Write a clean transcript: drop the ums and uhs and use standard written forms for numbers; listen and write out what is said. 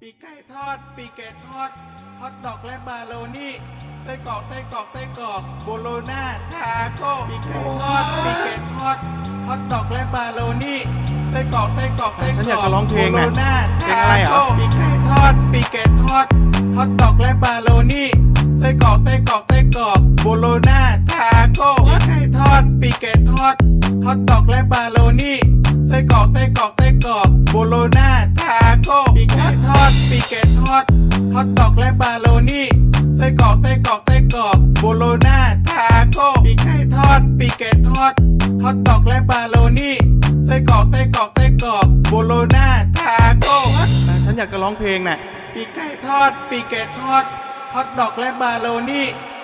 ปีกไก่ทอดปีกไก่ทอดฮอทดอกและบาโลนี่ไส้กรอกโบโลน่าทาโก้ปีกไก่ทอดปีกไก่ทอดฮอทดอกและบาโลนี่ไส้กรอกฉันอยากจะร้องเพลงโบน่ะโลน่าเพลงอะไรเหรอปีกไก่ทอดปีกไก่ทอดฮอทดอกและบาโลนี่ไส้กรอกโบโลน่าทาโก้ปีกไก่ทอดปีกไก่ทอดฮอทดอกและบาโลนี่ไส้กรอกโบโลน่าทาโก้ปีกไก่ทอดปีกไก่ทอดฮอทดอกและบาโลนี่ไส้กรอกโบโลน่าทาโก้ปีกไก่ทอดปีกไก่ทอดฮอทดอกและบาโลนี่ไส้กรอกโบโลน่าทาโก้ฉันอยากจะร้องเพลงน่ะปีกไก่ทอดปีกไก่ทอดฮอทดอกและบาโลนี่